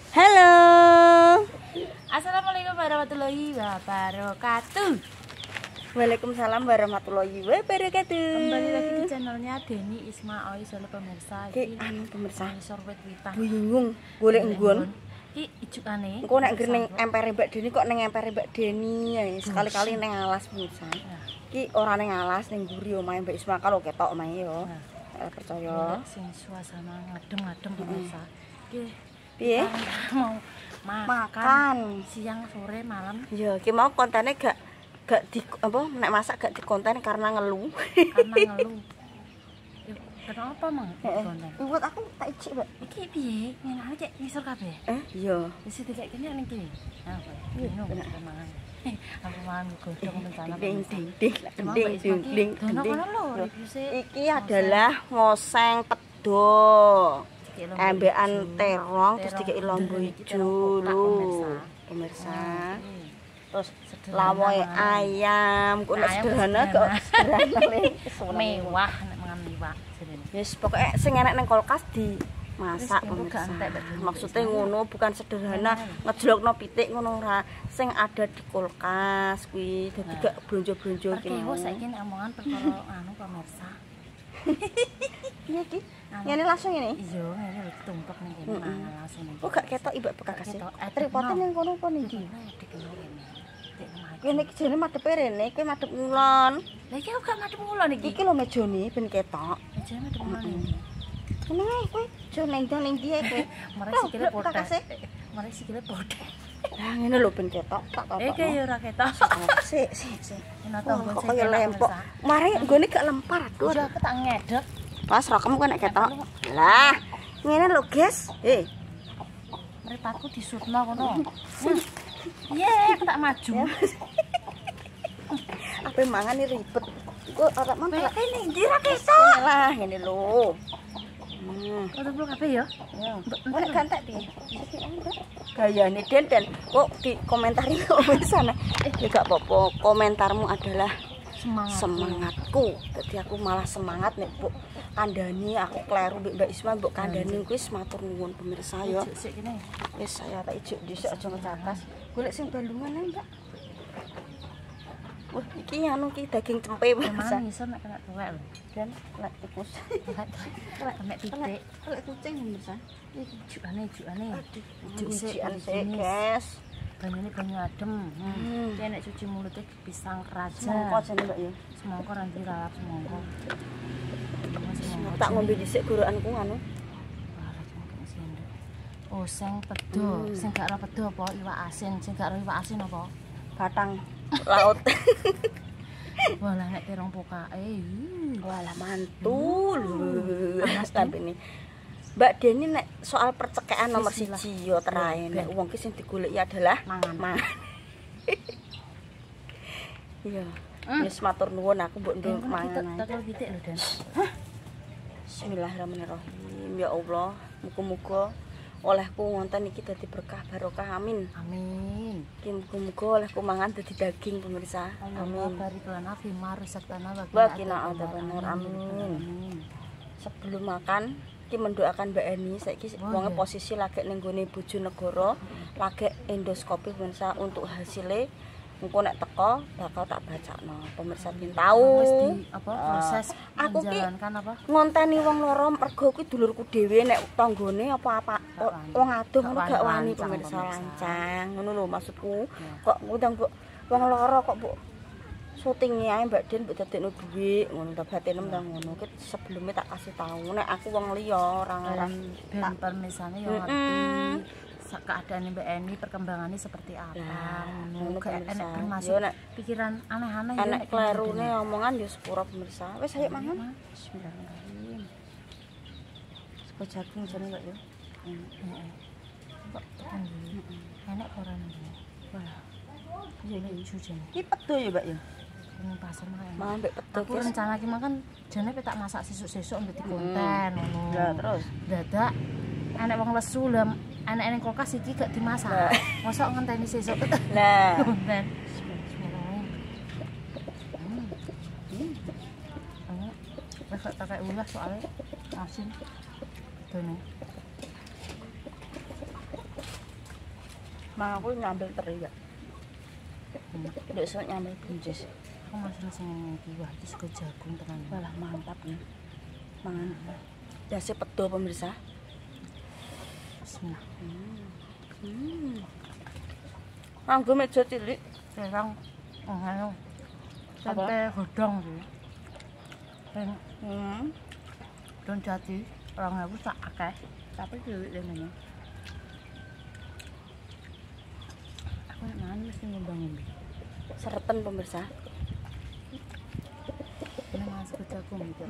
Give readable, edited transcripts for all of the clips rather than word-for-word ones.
Halo. Assalamualaikum warahmatullahi wabarakatuh. Waalaikumsalam warahmatullahi wabarakatuh. Kembali lagi di channelnya Denny Ismail Solo pemirsa. Pemirsa. Sorbet witan. Bingung golek nggon. Iki ijukane. Engko nek ning empere Mbak Deni kok ning empere Mbak Deni ya. Sekali-kali ning alas pemirsa. Iki ora ning alas ning mburi omahe Mbak Isma kalau ketok omahe ya. Percaya. Sing suasana ngadem-ngadem pemirsa. Iki piye? Mau makan siang sore malam. Ya, iki mau kontene gak di apa nek masak gak dikonten karena ngeluh. Karena ngeluh. Kenapa mang konten? Buat aku tak icik, Mbak. Iki piye? Ngenane cek ngisor kabeh. Iya. Wis dikek kene ning kene. Apa? Bingung mangan. Aku mangan godhong rencana. Ding ding ding ding. Iki Iki adalah ngoseng pedo. Embekan terong terus dikei lombo ijo lho. Pemirsa. Terus lawoe ayam, kok nek sederhana kok sederhana mewah nek mangan liwak. Wis pokoke sing enek ning kulkas dimasak pemirsa. Maksudnya ngono bukan sederhana ngejlokno pitik ngono ora. Sing ada di kulkas kuwi dadi gak blonjo-blonjo iki. Oke, saiki omongan perkara anu pemirsa. Iya iki. Ngene langsung ini. Iya, ngene lho tumpek ning kene mangan langsung. Kok gak ketok ibak bekas e. Tripote ning kono apa ning ndi? Kene iki jane madhep rene, kowe madhep ngulon. Lah iki gak madhep ngulon iki. Iki lho mejane ben ketok. Mejane madhep ngulon iki. Kene ae kowe jo nang ndi kowe. Mari sikile potek. Mari sikile potek. Lah ngene lho ben ketok tak apa. Iki ya ora ketok. Sik. Enak to nggon kaya lempok. Mari nggone gak lempar aduh. Iya, aku tak ngedek. Pas rakemu kok nek ketok. Lah, ngene lho, guys. Mripatku disutno kono. Iya, aku tak maju. Ape mangan iki ribet. Kok ora mampu. Ini ndi ra ketok. Lah, ngene lho. Ora perlu kabeh ya. Mbak nek gantek piye? Gayane Den kok di komentari kok sana. Ya gak apa-apa, komentarmu adalah semangatku. Dadi aku malah semangat nek mbok kandhani aku kleru Mbak Isma mbok kandhani kuwi matur nuwun pemirsa ya. Sik kene. Wis saya tak ijuk dhisik aja ngecakas. Golek sing balungan ae, Mbak. Wah, iki anu ki daging cempe pemirsa. Mang iso nek kena tuwek lho. Dan lek tikus. Kena pitik. Lek kucing pemirsa. Iki jukane. Juk sik, guys. Banyune banyu adem. Ki nek cuci mulute pisang raja. Semangka jane Mbak ya. Semangka ra diralap semangka. Tak ngombe dhisik gorokanku anu. Oh, sing pedo. Sing gak ora pedo apa iwak asin, sing gak ora iwak asin apa? Batang laut. Walah nek terong pokake. Walah mantul. Panas tapi ini. Mbak Deni nek soal percekakan nomor 1 yo terae nek wong ki sing digoleki adalah mangan. Iya. Wis matur nuwun aku mbok nduk mangan. Tekel pitik lho, Dan. Bismillahirrahmanirrahim. Ya Allah, muga-muga olehku wonten iki dadi berkah barokah amin. Amin. Iki muga-muga olehku mangan dadi daging pemirsa. Amin. Barik lana fi marzaqtana wa qina adzabannar. Amin. Sebelum makan iki mendoakan Mbak Eni saiki wonge posisi lagi ning gone Bojonegoro, lagi endoskopi pemirsa untuk hasilnya engko nek teko bakal tak bacakno pemirsa pin tahu apa proses aku ki apa ngonteni wong loro mergo kuwi dulurku dhewe nek tanggane apa wong adoh ngono gak wani pemirsa lancang ngono lho maksudku kok ngundang wong loro kok mbok syuting ae Mbak Den mbok dadekno dhuwit ngono ta batinem ta ngono ki sebelumnya tak kasih tahu nek aku wong liya ora ngarang ben permisane yo ngerti keadaan Mbak Eni perkembangannya seperti apa ngono kayak enek termasuk pikiran aneh-aneh ya enek klerune omongan yo sepuro pemirsa wis ayo mangan bismillahirrahmanirrahim sego jagung jane Mbak yo enek koran wah iya lucu jane iki pedo ya Mbak yo ning pasar mah mbek pedo aku rencana iki makan jane tak masak sesuk-sesuk mbek konten ngono ya terus dadak enek wong lesu lho anak-anak kulkas iki gak dimasak. Mosok ngenteni sesuk. Lah. Konten. Wes tak pakai ulah soalnya asin. Dene. Mang aku nyambel teri ya. Ndek sok nyambel buncis. Aku masih sing iki wah iki sego jagung tenan. Walah mantap ya. Mangan. Dase pedo pemirsa. Bismillah. Nganggo meja cilik. Serang anu. Tempe godhong iki. Pen don jati 2.000 sak akeh. Tapi cilik dene. Aku mangan mesti ngembang-ngembang. Serepen pemirsa. Ini masuk jagung gitu.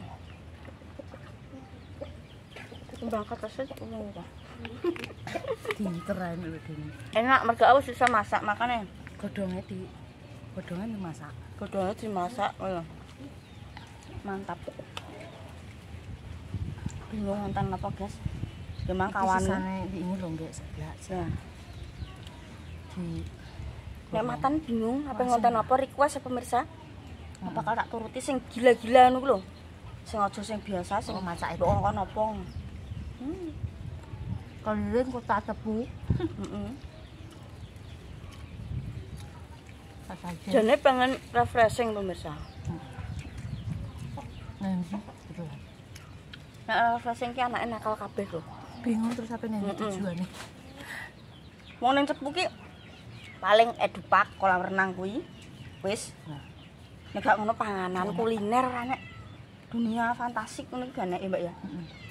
Kembang kertasnya ngomong apa? Diteran ini. Enak, mergo aku bisa masak makanya. Godhongnya dimasak. Godhongnya dimasak, mantap. Bingung nonton apa guys? Gimana kawan? Di ini loh nggak sebelah. Ya. Di. Nek matan bingung apa ngonten apa request ya pemirsa? Bakal tak turuti sing gila-gila ngono lho. Sing aja sing biasa sing masak itu. Kon apa? Kalian kota tebu. Jane pengen refreshing pemirsa. Nanti gitu. Nek refreshing ki anake nakal kabeh lho. Bingung terus apa nih tujuane. Wong ning cepu ki paling edupak kolam renang kuwi. Wis. Nek gak ngono panganan kuliner nek dunia fantastik ngono ki ganeke Mbak ya.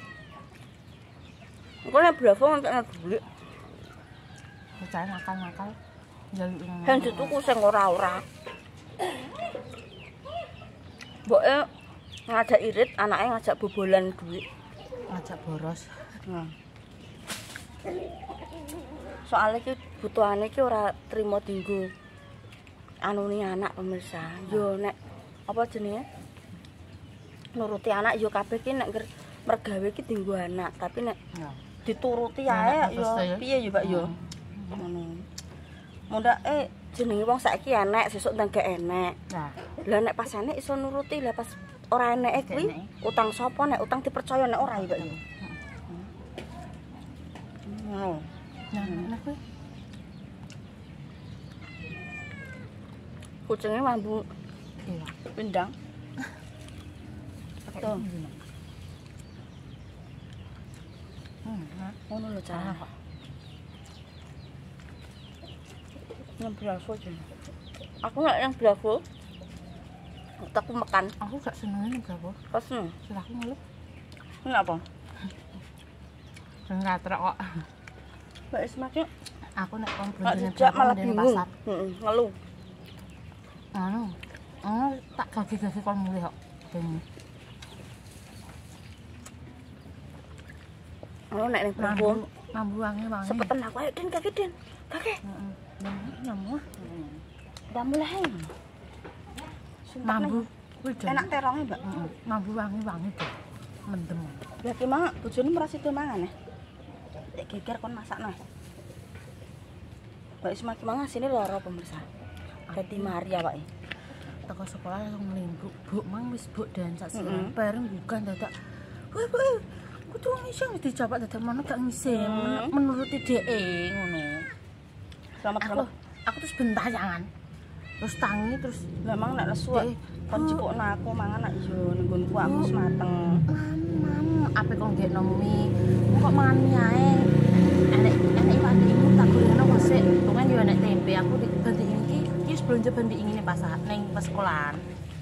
Engko nek Bravo entek dhuwit. Bocah nakal-nakal njaluk nang. Hen dituku sing ora-ora. Mboke ngajak irit, anake ngajak bobolan dhuwit, ngajak boros. Soalnya ki butuhane ki ora trimo dinggo anune anak pemirsa. Yo nek apa jenenge? Nuruti anak yo kabeh ki nek mergawe ki dinggo anak, tapi nek dituruti ae yo piye yo Pak yo. Ngono. Mundak jenenge wong saiki enek, sesuk ndang gak enek. Nah, lah nek pas enek iso nuruti, lah pas ora enek kuwi utang sapa nek utang dipercaya nek ora ya Pak yo. Ngono. Nah, enak kuwi. Kucingnya mambu Iya. pindang. Tuh. Ngono lho cara. Yang Bravo aja. Aku nggak yang Bravo. Aku makan. Aku gak seneng nih Bravo. Pas seneng. Silahku ngeluh. Kenapa? Enggak trek kok. Mbak Ismail. Aku nek kon belanja malah bingung. Ngeluh. Tak gagi-gagi kon mulih kok. Oh nek ning Bravo. Mambu wangi. Sepetan aku ayo Den kaki Den. Kaki. Nyamu. Udah mulai. Mambu kuwi enak terongnya, Mbak. Mambu wangi deh. Mendem. Lah ki mang bojone merasi do mangan ya. Nek geger kon masakno. Mbak Isma ki mang asine lara pemirsa. Dadi Maria, Pak. Teko sekolah langsung mlimbruk. Buk mang wis buk dan sak siang bareng bukan dadak. Woi, kudu ngisi dijawab dadak mono gak ngisi menuruti DE ngono. Selamat aku terus bentayangan. Terus tangi terus memang nek lesu kon cipukno aku mangan nek yo ning nggonku aku wis mateng. Apa kok nggih nomi? Kok mangan mie ae. Enek iwak iki tak golekno wasik. Pokoke yo nek tempe aku diganti iki wis belanja bandi ingine pasar ning pas sekolahan.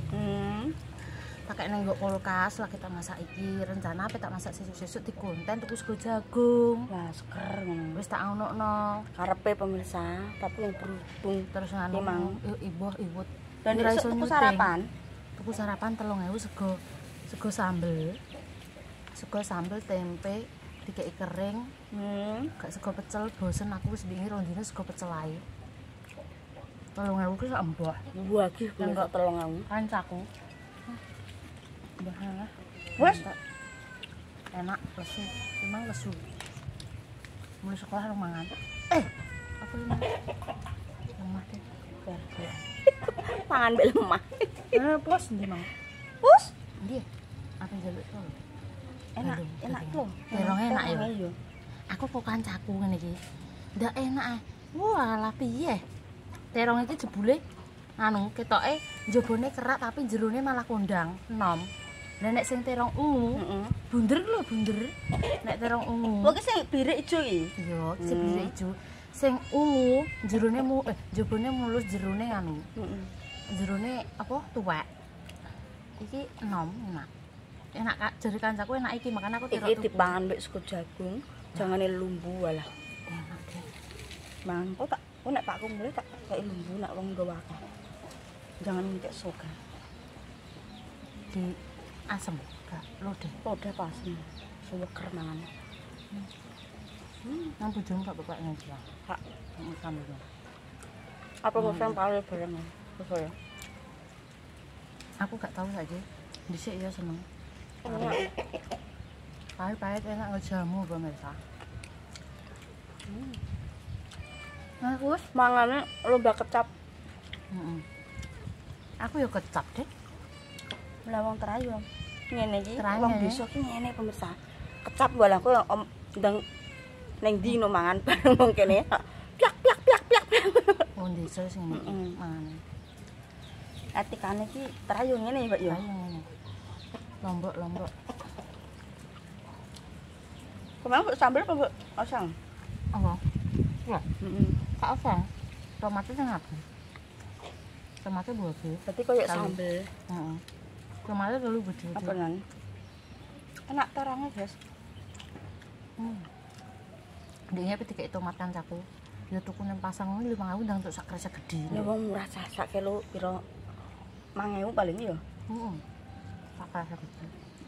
Pakai neng kulkas lah kita masak iki. Rencana apa tak masak sesuk-sesuk di konten tuku sego jagung. Lah seger ngono. Wis tak onokno. Karepe pemirsa, tapi yang berhubung terus anu mang ibu. Dan tuku sarapan. Tuku sarapan 3.000 sego sambel. Sego sambel tempe dikei kering. Gak sego pecel bosen aku wis wingi rondine sego pecel ae. 3.000 ki sak mbah. Mbah iki kok 3.000. Kancaku. Bahana. Wes enak lesu, memang lesu. Mulai sekolah lu mangan. Apa ini? Lemah deh. Mangan mbek lemah. Pos ndi, Mang? Pos? Ndi? Apa jaluk to? Enak tuh. Terong enak ya. Aku kok kancaku ngene iki. Ndak enak Walah piye? Terong iki jebule anu ketoke njobone kerak tapi jerone malah kondang, enom. Lah nek sing terong ungu, bunder lho bunder. Nek terong ungu. Kok sing birik ijo iki? Iya, sing birik ijo. Sing ungu jerone njobone mulus jerone anu. Jerone apa tuwek. Iki enom enak. Enak jare kancaku enak iki makane aku terok. Iki dipangan mbek sego jagung, jangane lumbu walah. Enak deh. Mangan kok tak nek pakku mulai tak kayak lumbu nek wong nggawa akeh. Jangan minta soga. Di asem gak lodeh. Lodeh pas. Suweker mangan. Nang bojomu gak bapak ngaji. Kak, Kamu. apa mesen paling bareng. Terus ya. Aku gak tahu saja. Dhisik ya seneng. Pahit-pahit enak ngejamu pemirsa. Nah, wis Mangane lomba kecap. Aku ya kecap deh. Lah wong terayu. Ngene iki Terayu wong ngene. desa ki ngene pemirsa. Kecap walah aku om ndang ning ndi no mangan bareng wong kene. Piak piak piak piak. Wong desa sing ngene mangane. Etikane ki terayu ngene Mbak ya. Ayo ngene. Lombok-lombok. Kemang mbok sambel apa mbok osang? Apa? Ya, Heeh. tak oseng. Tomatnya sing apa? Tomatnya buah bit. Berarti koyo Tahu. sambel. Heeh. Tomatnya dulu gede. Apa nan? Enak terangnya, guys. Dia ketika tomat kancaku. Ya tuku nang pasang 5.000 ndang untuk sak kresek gede. Ya wong murah sak kilo piro 5.000 paling ya. Heeh. Sak kresek gede.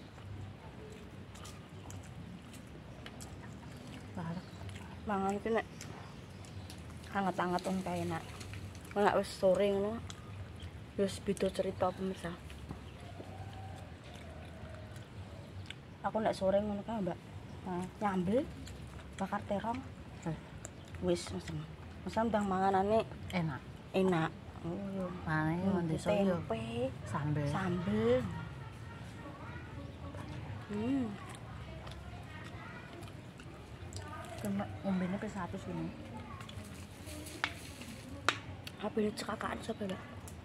Barek. Mangan iki nek hangat-hangat wong kae enak. Nek wis sore ngono wis beda cerita pemirsa. Aku nek sore ngono kae, Mbak. Nyambel bakar terong. Wis mesen. Mesen ndang manganane Enak. enak. Oh, Mane wong desa yo tempe, sambel. sambel. Cuma ngombene pe 100 ini. Apa ini cekakaan sampe, Mbak?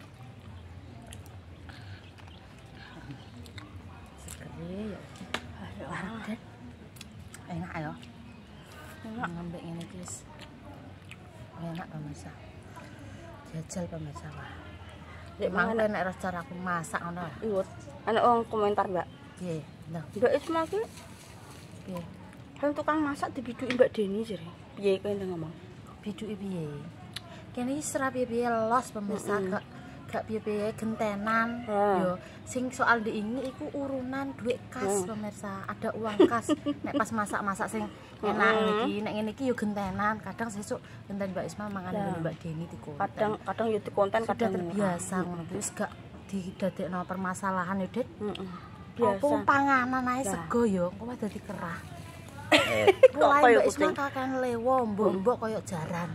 Segede ya. Barek. Enak ya. Enak. Ngambek ngene iki wis. Enak pemirsa. Jajal pemirsa wah. Nek Mangan mangan nek ras cara aku masak ngono. iwut. Ana wong komentar, Mbak. Piye? Nah, Mbak Isma ki piye? kan tukang masak dibiduki Mbak Deni jare. Piye kowe ngomong? Biduke piye? Kene iki serap piye-piye los pemirsa gak piye-piye gentenan. Yo sing soal diingi iku urunan duit kas pemirsa. Ada uang kas. Nek pas masak-masak sing enak iki, nek ngene iki yo gentenan. Kadang sesuk genten Mbak Isma mangan dengan Mbak Deni dikonten. Kadang yo dikonten Sudah kadang terbiasa ngono wis gak didadekno permasalahan yo, Dit. biasa. Apa panganan ae sego yo, engko wis dadi kerah. Kok Mulai koyo Mbak Isma kucing. kakan lewo, mbok-mbok koyo jaran.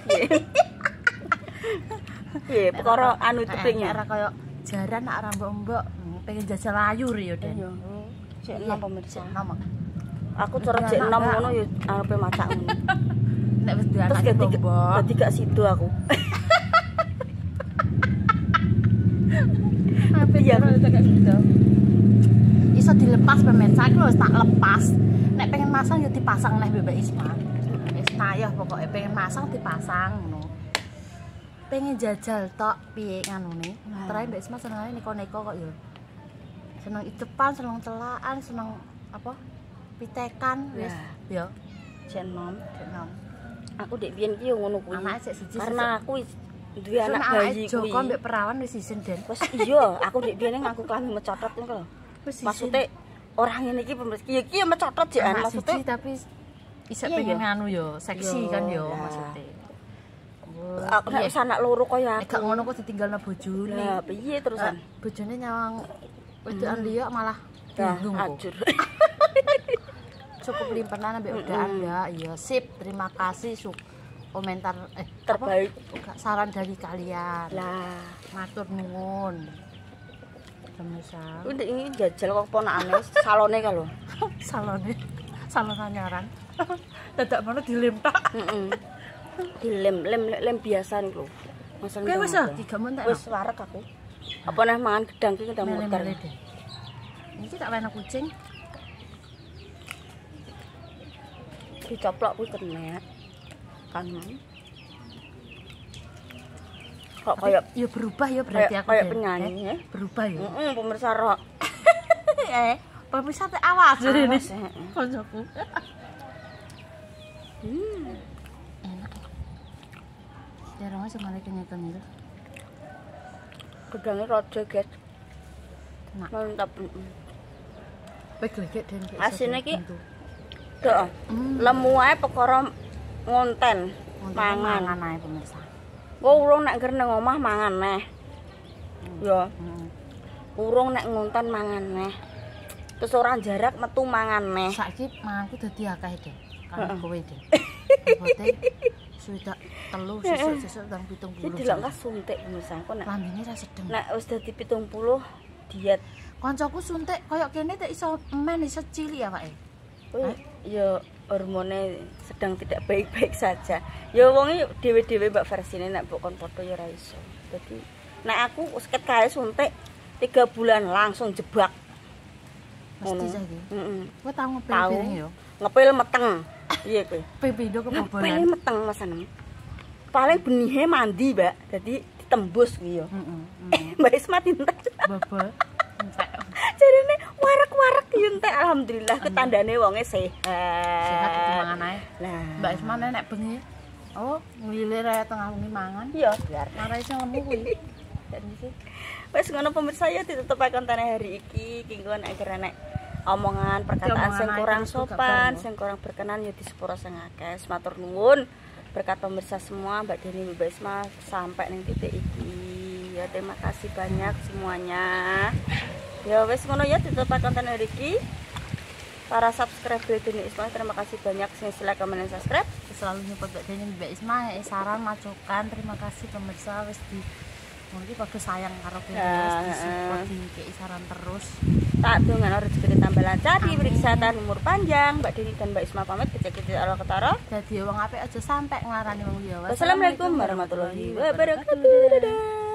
Piye perkara anu tepingnya. Ora koyo jaran nak ora mbok-mbok pengen jajal ayur ya, Den. Iya. Cek enom pemirsa. Nom. Aku cara cek enom ngono yo arepe masak ngono. Nek wis Terus dianake mbok. dadi gak sido aku. Apa ya gak gitu. Iso dilepas pemirsa iki lho wis tak lepas. Nek pengen masang ya dipasang neh Mbak Isma. Wis tayah pokoke pengen masang dipasang ngono. Pengen jajal tok piye nganune. Terakhir Mbak Isma senengane neko-neko kok ya. Seneng icepan, seneng celaan, seneng apa? Pitekan wis. Ya, Cek enom. enom. Aku dek biyen ki yo ngono kuwi. Anake sik siji. Karena aku duwe anak bayi kuwi. Joko mbek perawan wis isin, Den. Wes iya, aku dek biyen ngaku klambi mecotot ngono lho. Wis Maksudnya orang ini ki pemirsa ki iki mecotot jekan anak maksudnya. siji tapi isek Iya, pengen iya. nganu yo, seksi Yo, kan yo ya. maksudnya. Aku nek wis anak loro kaya Nek gak aku. ngono kok ditinggalno bojone. Lah piye terusan? Bojone nyawang wedokan liya malah Dah bingung kok. ajur. Cukup limpenan ambek udahan ya. Iya, sip. Terima kasih komentar Terbaik. apa, saran dari kalian. Lah, Matur nuwun. Pemirsa. udah ini jajal kok ponakane salone ka lho. Salone. Salon anyaran. Dadak mono dilem tok. Heeh. dilem biasa niku lho. Masalah Kowe wis digamon tak. wis warek aku. Apa neh mangan gedang ki kendang muter. Iki tak wena kucing. Dicoplok kuwi kenek. Kan. Kok kayak ya berubah ya berarti aku. Kayak penyanyi ya. Berubah ya. Pemirsa rock. Pemirsa teh awas rene. Koncoku. Enak. Jarang aja malah kenyatan itu. Gedangnya rojo, guys. Enak. Mantap. Peglegek den. Asine iki heeh. Lemu ae perkara ngonten mangan ae pemirsa. Kok urung nek ngger nang omah mangan neh. Ya. Urung nek ngonten mangan neh. Terus ora jarak metu mangan neh. Saiki manganku dadi akeh, Den. Kan kowe, Den. Bote sudah telu sesuk tang 70. Iki delok kas suntik pemirsa kok nek lambene ra sedeng. Nek wis dadi 70 diet. Kancaku suntik koyo kene tak iso men iso cilik awake. Kuwi ya hormone sedang tidak baik-baik saja. Ya wonge dhewe-dhewe mbak versine nek mbok kon foto ya ora iso. Dadi nek aku seket kae suntik 3 bulan langsung jebak. Mesti saiki. Heeh. Kowe tau ngepil bareng ya? Ngepil meteng. Piye kowe? Pepindho kebobolan. Ngepil meteng Mas. Paling benihe mandi, Mbak. Dadi ditembus kuwi ya. Heeh. Mbak Isma tintek. Bobol. Entek. Jarine warek-warek entek alhamdulillah ketandane wonge sehat. Sehat iki mangan ae. Lah, Mbak Isma nek bengi oh nglilir ae tengah wengi mangan. iya biar. Marai sing lemu kuwi. Dan iki Wes ngono pemirsa ya ditutup kontene hari iki kengko nek nek omongan perkataan sing kurang sopan, sing kurang berkenan ya disepuro sing akeh. Matur nuwun berkat pemirsa semua Mbak Deni Mbak Isma sampai ning titik iki. Ya terima kasih banyak semuanya. Ya wes ngono ya ditutup kontene hari iki. Para subscriber Deni Isma terima kasih banyak sing like, comment, dan subscribe. selalu nyupport Mbak Deni Mbak Isma saran masukan. Terima kasih pemirsa wis di mungkin pada sayang karo kene wis disupport dikei saran terus. Tak dongan rezeki tambah lancar, diberi kesehatan, umur panjang. Mbak Deni dan Mbak Isma pamit kecil-kecil Allah ketara. Dadi wong apik aja sampai nglarani wong liya. Wassalamualaikum warahmatullahi wabarakatuh. Dadah.